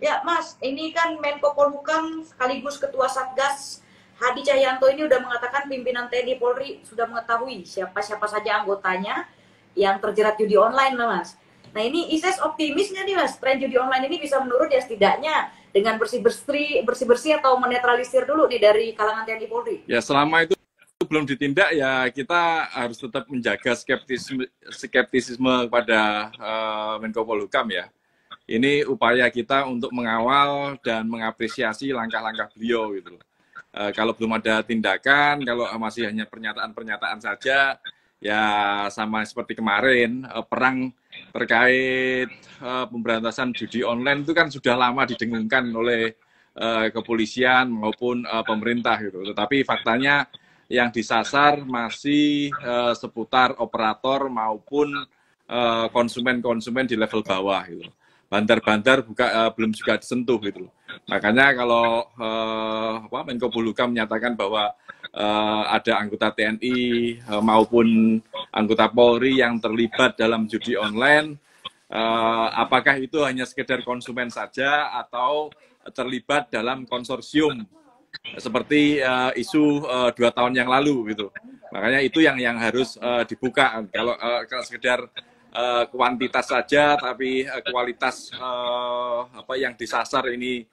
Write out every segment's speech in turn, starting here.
Ya, Mas, ini kan Menko Polhukam sekaligus Ketua Satgas Hadi Cahyanto ini udah mengatakan pimpinan TNI Polri sudah mengetahui siapa-siapa saja anggotanya yang terjerat judi online, Mas. Nah, ini Ises optimisnya nih, Mas, tren judi online ini bisa menurun ya setidaknya dengan bersih-bersih atau menetralisir dulu nih dari kalangan TNI Polri. Ya, selama itu belum ditindak ya kita harus tetap menjaga skeptisisme kepada Menko Polhukam ya. Ini upaya kita untuk mengawal dan mengapresiasi langkah-langkah beliau gitu. Kalau belum ada tindakan, kalau masih hanya pernyataan-pernyataan saja, ya sama seperti kemarin perang terkait pemberantasan judi online itu kan sudah lama didengungkan oleh kepolisian maupun pemerintah gitu. Tetapi faktanya yang disasar masih seputar operator maupun konsumen-konsumen di level bawah gitu. Bandar-bandar belum juga disentuh gitu. Makanya kalau Menko Polhukam menyatakan bahwa ada anggota TNI maupun anggota Polri yang terlibat dalam judi online, apakah itu hanya sekedar konsumen saja atau terlibat dalam konsorsium seperti isu 2 tahun yang lalu gitu. Makanya itu yang harus dibuka. Kalau sekedar kuantitas saja, tapi kualitas yang disasar ini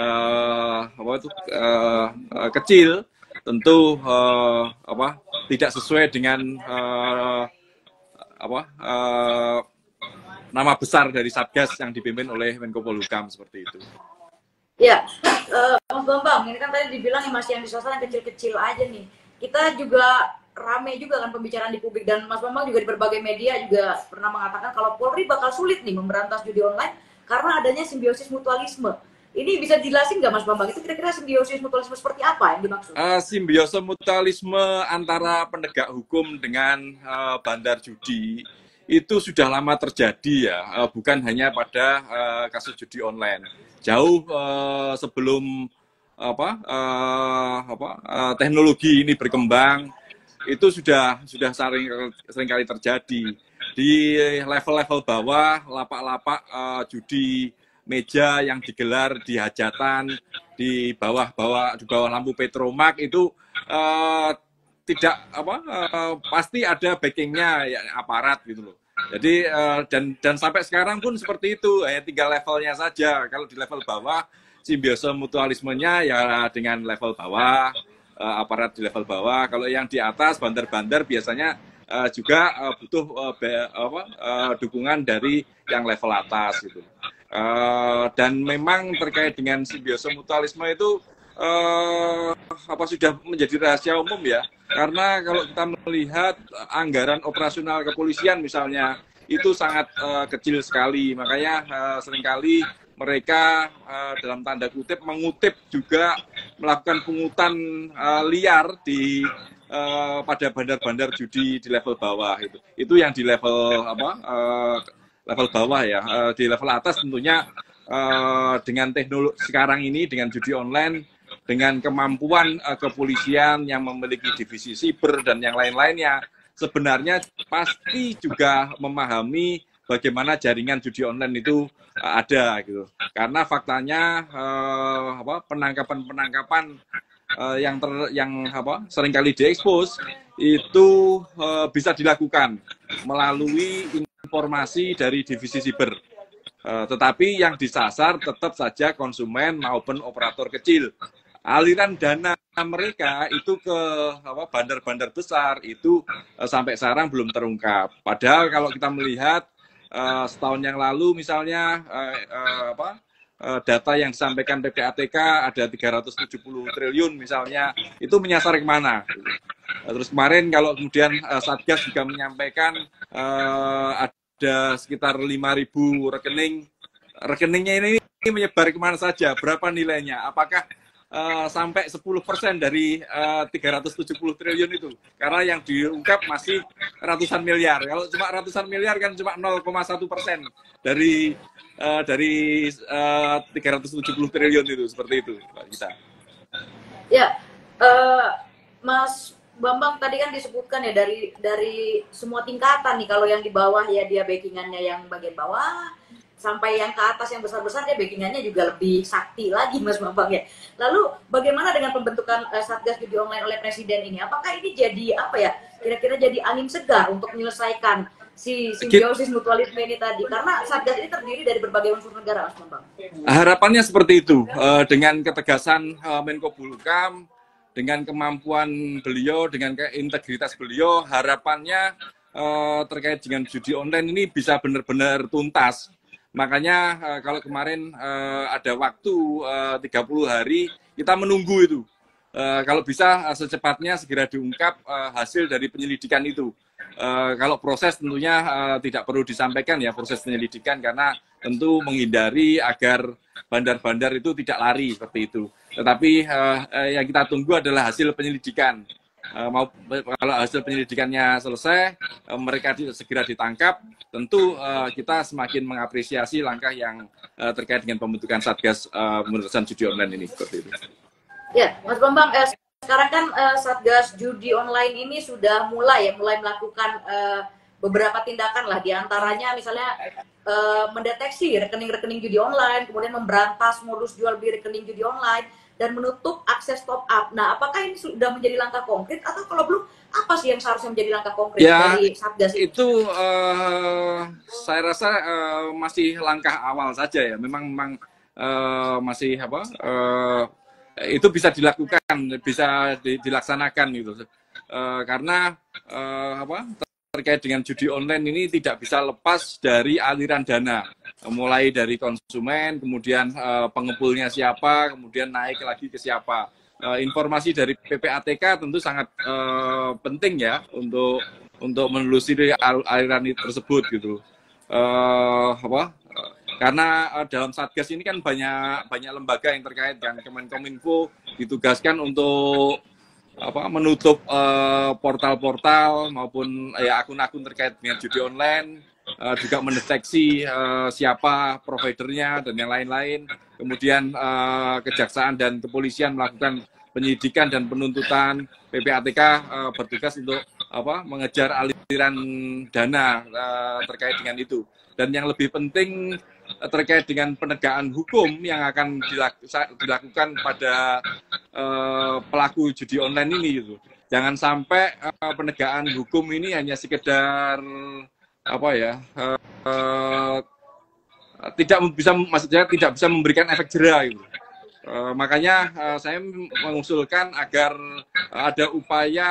kecil, tentu tidak sesuai dengan nama besar dari Satgas yang dipimpin oleh Menko Polhukam seperti itu. Ya, Mas Bambang, ini kan tadi dibilang masih yang disasar yang kecil-kecil aja nih. Kita juga rame juga kan pembicaraan di publik, dan Mas Bambang juga di berbagai media juga pernah mengatakan kalau Polri bakal sulit nih memberantas judi online karena adanya simbiosis mutualisme. Ini bisa dijelasin nggak, Mas Bambang? Itu kira-kira simbiosis mutualisme seperti apa yang dimaksud? Simbiosis mutualisme antara penegak hukum dengan bandar judi itu sudah lama terjadi ya, bukan hanya pada kasus judi online. Jauh sebelum teknologi ini berkembang, itu sudah sering kali terjadi di level-level bawah, lapak-lapak judi meja yang digelar di hajatan, di bawah lampu petromak itu tidak pasti ada backingnya ya, aparat gitu loh. Jadi dan sampai sekarang pun seperti itu, hanya 3 levelnya saja. Kalau di level bawah simbiosis mutualismenya ya dengan level bawah, aparat di level bawah. Kalau yang di atas bandar-bandar biasanya juga butuh dukungan dari yang level atas gitu. Dan memang terkait dengan simbiosis mutualisme itu sudah menjadi rahasia umum ya, karena kalau kita melihat anggaran operasional kepolisian misalnya itu sangat kecil sekali, makanya seringkali mereka dalam tanda kutip mengutip juga melakukan pungutan liar di pada bandar-bandar judi di level bawah itu yang di level level bawah ya. Di level atas tentunya dengan teknologi sekarang ini, dengan judi online, dengan kemampuan kepolisian yang memiliki divisi siber dan yang lain-lainnya, sebenarnya pasti juga memahami bagaimana jaringan judi online itu ada gitu. Karena faktanya penangkapan yang seringkali diekspos itu bisa dilakukan melalui informasi dari divisi siber. Tetapi yang disasar tetap saja konsumen maupun operator kecil. Aliran dana mereka itu ke bandar-bandar besar itu sampai sekarang belum terungkap. Padahal kalau kita melihat setahun yang lalu misalnya data yang disampaikan PPATK ada 370 triliun misalnya, itu menyasar kemana? Terus kemarin kalau kemudian Satgas juga menyampaikan ada sekitar 5.000 rekeningnya ini menyebar kemana saja, berapa nilainya, apakah sampai 10% dari 370 triliun itu, karena yang diungkap masih ratusan miliar. Kalau cuma ratusan miliar kan cuma 0,1% dari 370 triliun itu, seperti itu Pak Gita. Ya, Mas Bambang tadi kan disebutkan ya dari semua tingkatan nih, kalau yang di bawah ya dia backingannya yang bagian bawah, sampai yang ke atas yang besar-besar ya backingannya juga lebih sakti lagi Mas Bambang ya. Lalu bagaimana dengan pembentukan Satgas Judi Online oleh Presiden ini? Apakah ini jadi apa ya? Kira-kira jadi angin segar untuk menyelesaikan si simbiosis mutualisme ini tadi? Karena Satgas ini terdiri dari berbagai unsur negara Mas Bambang. Harapannya seperti itu, dengan ketegasan Menko Polhukam, dengan kemampuan beliau, dengan integritas beliau, harapannya terkait dengan judi online ini bisa benar-benar tuntas. Makanya kalau kemarin ada waktu 30 hari, kita menunggu itu. Kalau bisa secepatnya segera diungkap hasil dari penyelidikan itu. Kalau proses tentunya tidak perlu disampaikan ya proses penyelidikan, karena tentu menghindari agar bandar-bandar itu tidak lari seperti itu. Tetapi yang kita tunggu adalah hasil penyelidikan. Kalau hasil penyelidikannya selesai, mereka segera ditangkap, tentu kita semakin mengapresiasi langkah yang terkait dengan pembentukan Satgas pemberantasan judi online ini seperti itu. Ya, Mas Bambang, sekarang kan Satgas Judi Online ini sudah mulai melakukan beberapa tindakan lah, diantaranya misalnya mendeteksi rekening-rekening judi online, kemudian memberantas modus jual beli rekening judi online, dan menutup akses top up. Nah, apakah ini sudah menjadi langkah konkret, atau kalau belum, apa sih yang seharusnya menjadi langkah konkret dari Satgas itu? Saya rasa masih langkah awal saja ya. Memang masih itu bisa dilakukan, bisa dilaksanakan gitu. Karena terkait dengan judi online ini tidak bisa lepas dari aliran dana, mulai dari konsumen, kemudian pengepulnya siapa, kemudian naik lagi ke siapa. Informasi dari PPATK tentu sangat penting ya untuk menelusuri aliran tersebut gitu. Karena dalam Satgas ini kan banyak lembaga yang terkait, yang Kemenkominfo ditugaskan untuk menutup portal-portal maupun akun-akun terkait dengan judi online, juga mendeteksi siapa providernya dan yang lain-lain. Kemudian Kejaksaan dan Kepolisian melakukan penyidikan dan penuntutan. PPATK bertugas untuk mengejar aliran dana terkait dengan itu. Dan yang lebih penting terkait dengan penegakan hukum yang akan dilakukan pada pelaku judi online ini gitu. Jangan sampai penegakan hukum ini hanya sekedar tidak bisa memberikan efek jera gitu. Makanya saya mengusulkan agar ada upaya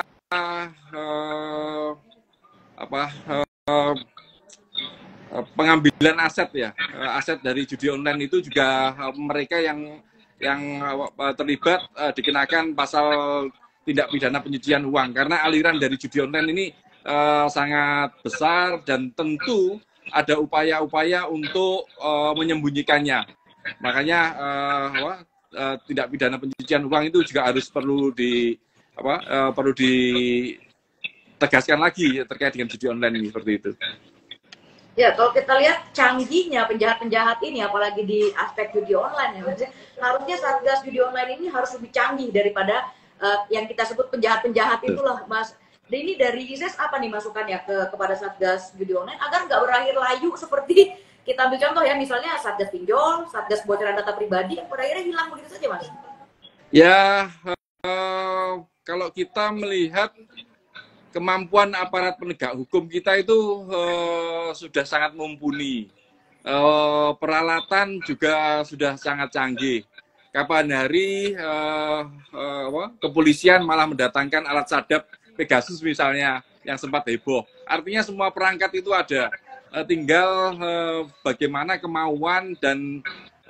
pengambilan aset ya, aset dari judi online itu juga mereka yang terlibat dikenakan pasal tindak pidana pencucian uang, karena aliran dari judi online ini sangat besar dan tentu ada upaya-upaya untuk menyembunyikannya. Makanya tindak pidana pencucian uang itu juga perlu ditegaskan lagi terkait dengan judi online ini seperti itu. Ya, kalau kita lihat canggihnya penjahat-penjahat ini, apalagi di aspek judi online ya, harusnya Satgas Judi Online ini harus lebih canggih daripada yang kita sebut penjahat-penjahat itulah, Mas. Dan ini dari ISES apa nih masukannya kepada Satgas Judi Online agar nggak berakhir layu seperti kita ambil contoh ya, misalnya Satgas Pinjol, Satgas bocoran data pribadi, yang pada akhirnya hilang begitu saja, Mas? Ya, kalau kita melihat kemampuan aparat penegak hukum kita itu sudah sangat mumpuni. Peralatan juga sudah sangat canggih. Kapan hari kepolisian malah mendatangkan alat sadap Pegasus misalnya yang sempat heboh. Artinya semua perangkat itu ada. Tinggal bagaimana kemauan dan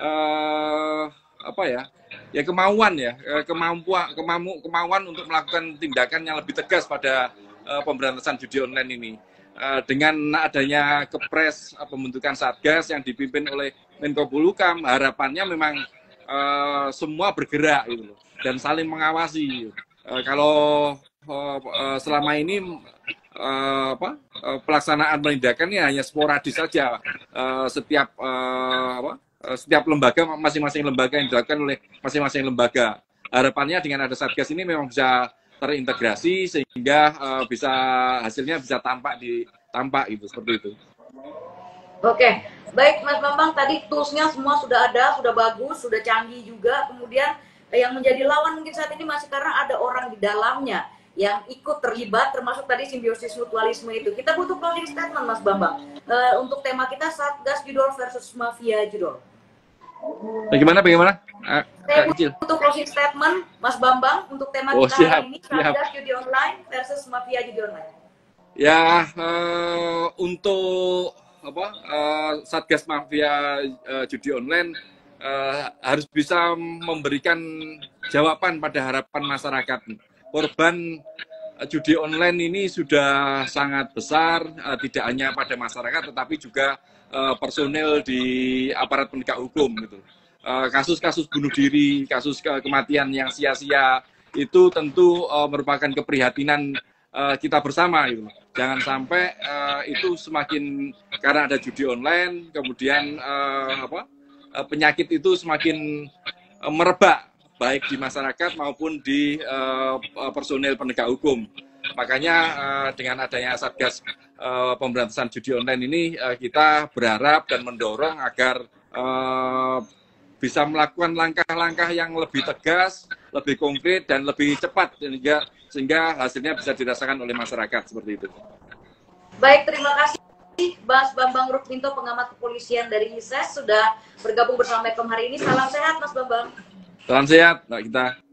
kemauan untuk melakukan tindakan yang lebih tegas pada pemberantasan judi online ini. Dengan adanya Kepres pembentukan Satgas yang dipimpin oleh Menko Polhukam, harapannya memang semua bergerak gitu loh, dan saling mengawasi. Kalau selama ini pelaksanaan penindakannya hanya sporadis saja, setiap lembaga, masing-masing lembaga yang dilakukan oleh masing-masing lembaga. Harapannya dengan ada Satgas ini memang bisa terintegrasi sehingga hasilnya bisa tampak gitu, seperti itu. Oke, baik Mas Bambang, tadi toolsnya semua sudah ada, sudah bagus, sudah canggih juga. Kemudian yang menjadi lawan mungkin saat ini masih karena ada orang di dalamnya yang ikut terlibat, termasuk tadi simbiosis mutualisme itu. Kita butuh closing statement Mas Bambang. Untuk tema kita Satgas Judol versus Mafia Judol. Bagaimana? Saya butuh closing statement Mas Bambang untuk tema kita hari ini, Satgas Judi Online versus Mafia Judi Online. Ya, untuk Satgas Mafia Judi Online harus bisa memberikan jawaban pada harapan masyarakat. Korban judi online ini sudah sangat besar, tidak hanya pada masyarakat, tetapi juga personel di aparat penegak hukum. Gitu. Kasus-kasus bunuh diri, kasus kematian yang sia-sia, itu tentu merupakan keprihatinan kita bersama. Gitu. Jangan sampai itu semakin, karena ada judi online, kemudian penyakit itu semakin merebak, baik di masyarakat maupun di personel penegak hukum. Makanya dengan adanya Satgas Pemberantasan Judi Online ini kita berharap dan mendorong agar bisa melakukan langkah-langkah yang lebih tegas, lebih konkret, dan lebih cepat sehingga hasilnya bisa dirasakan oleh masyarakat seperti itu. Baik, terima kasih Mas Bambang Rukminto, pengamat kepolisian dari ISES, sudah bergabung bersama Mekom hari ini. Salam sehat Mas Bambang. Salam sehat Mbak Gita.